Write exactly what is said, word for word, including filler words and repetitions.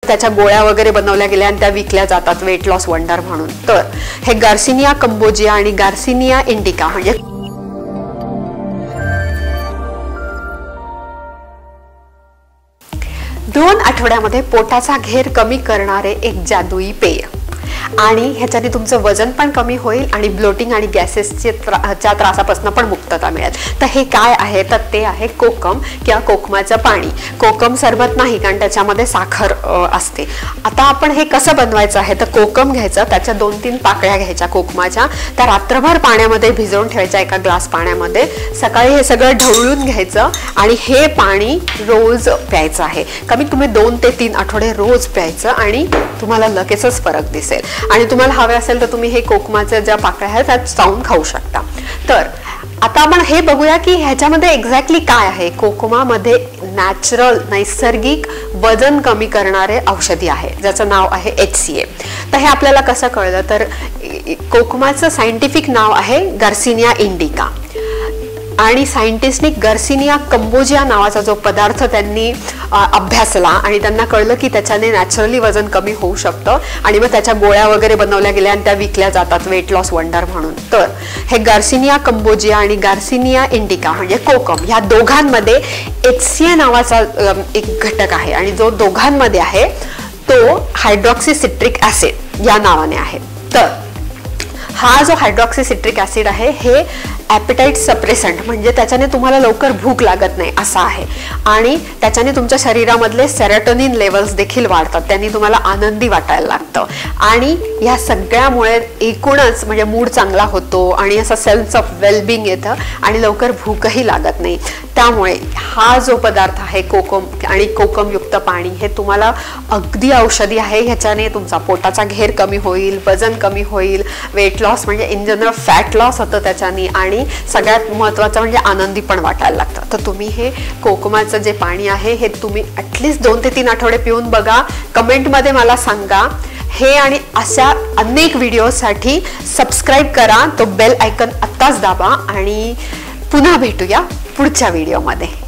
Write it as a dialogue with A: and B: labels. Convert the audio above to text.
A: त्याच्या गोळ्या वगैरे बनवल्या गेल्या आणि त्या विकल्या जातात वेट लॉस वंडर म्हणून. तर हे गार्सिनिया कंबोजिया आणि गार्सिनिया इंडिका म्हणजे दोन आठवड्यामध्ये पोटाचा घेर कमी करणारे एक जादुई पेय आणि ह्याच्याने तुमचं वजन पण कमी होईल आणि ब्लोटिंग आणि गॅसेसचे च्या त्रासापासून पण मुक्तता मिळेल. तर हे काय आहे तर ते आहे कोकम किंवा कोकमाचं पाणी. कोकम सरबत नाही कारण त्याच्यामध्ये साखर असते. आता आपण हे कसं बनवायचं आहे तर कोकम घ्यायचं, त्याच्या दोन तीन पाकळ्या घ्यायच्या कोकमाच्या, त्या रात्रभर पाण्यामध्ये भिजवून ठेवायच्या एका ग्लास पाण्यामध्ये. सकाळी हे सगळं ढवळून घ्यायचं आणि हे पाणी रोज प्यायचं आहे. कमीत कमी दोन ते तीन आठवडे रोज प्यायचं आणि तुम्हाला लगेचच फरक दिसेल. आणि तुम्हाला हवे असेल तर तुम्ही हे कोकमाच्या ज्या पाकळ्या आहेत त्यात चावून खाऊ शकता. तर आता आपण हे बघूया की ह्याच्यामध्ये एक्झॅक्टली काय आहे. कोकमामध्ये नॅचरल नैसर्गिक वजन कमी करणारे औषधी आहे ज्याचं नाव आहे एच सी ए. तर हे आपल्याला कसं कळलं तर कोकमाचं सायंटिफिक नाव आहे गार्सिनिया इंडिका आणि सायंटिस्टनी गार्सिनिया कंबोजिया नावाचा जो पदार्थ त्यांनी अभ्यासला आणि त्यांना कळलं की त्याच्याने नॅचरली वजन कमी होऊ शकतं आणि मग त्याच्या गोळ्या वगैरे बनवल्या गेल्या आणि त्या विकल्या जातात वेट लॉस वंडर म्हणून. तर हे गार्सिनिया कंबोजिया आणि गार्सिनिया इंडिका म्हणजे कोकम ह्या दोघांमध्ये एच सी ए नावाचा एक घटक आहे आणि जो दोघांमध्ये आहे तो हायड्रॉक्सी सिट्रिक ऍसिड या नावाने आहे. तर हा जो हायड्रॉक्सी सिट्रिक ऍसिड आहे हे ॲपेटाईट सप्रेसंट म्हणजे त्याच्याने तुम्हाला लवकर भूक लागत नाही असा आहे आणि त्याच्याने तुमच्या शरीरामधले सेरोटोनिन लेवल्स देखील वाढतात. त्यांनी तुम्हाला आनंदी वाटायला लागतं आणि या सगळ्यामुळे एकूणच म्हणजे मूड चांगला होतो आणि असा सेन्स ऑफ वेलबिंग येतं आणि लवकर भूकही लागत नाही. त्यामुळे हा जो पदार्थ आहे कोकम आणि कोकमयुक्त पाणी हे तुम्हाला अगदी औषधी आहे. ह्याच्याने तुमचा पोटाचा घेर कमी होईल, वजन कमी होईल, वेट लॉस म्हणजे इन जनरल फॅट लॉस होतं त्याच्याने आणि सगळ्यात महत्त्वाचं म्हणजे आनंदी पण वाटायला लागतं. तर तुम्ही हे कोकमाचं जे पाणी आहे हे तुम्ही ॲटलिस्ट दोन ते तीन आठवडे पिऊन बघा. कमेंटमध्ये मला सांगा. हे आणि अशा अनेक व्हिडिओसाठी सबस्क्राईब करा. तो बेल आयकन आत्ताच दाबा आणि पुन्हा भेटूया पुढच्या व्हिडिओमध्ये.